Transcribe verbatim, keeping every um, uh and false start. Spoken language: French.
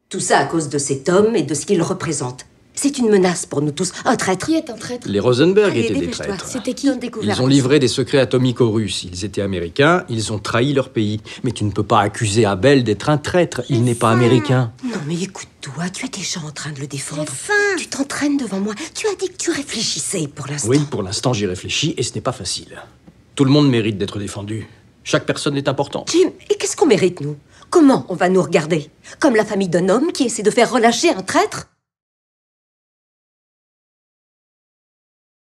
Tout ça à cause de cet homme et de ce qu'il représente. C'est une menace pour nous tous. Un traître. Qui est un traître? Les Rosenberg Allez, étaient des dépêche-toi. traîtres. C'était qui? Ils ont livré des secrets atomiques aux Russes. Ils étaient américains, ils ont trahi leur pays. Mais tu ne peux pas accuser Abel d'être un traître. Il n'est pas américain. Non mais écoute-toi, tu es déjà en train de le défendre. J'ai faim. Tu t'entraînes devant moi. Tu as dit que tu réfléchissais pour l'instant. Oui, pour l'instant j'y réfléchis et ce n'est pas facile. Tout le monde mérite d'être défendu. Chaque personne est importante. Jim, et qu'est-ce qu'on mérite, nous? Comment on va nous regarder? Comme la famille d'un homme qui essaie de faire relâcher un traître?